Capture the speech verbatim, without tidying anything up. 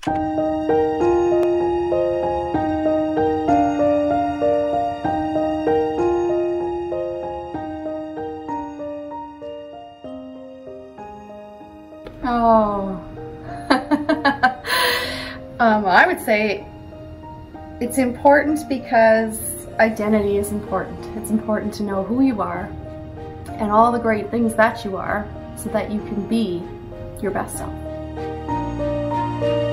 Oh, um, I would say it's important because identity is important. It's important to know who you are and all the great things that you are so that you can be your best self.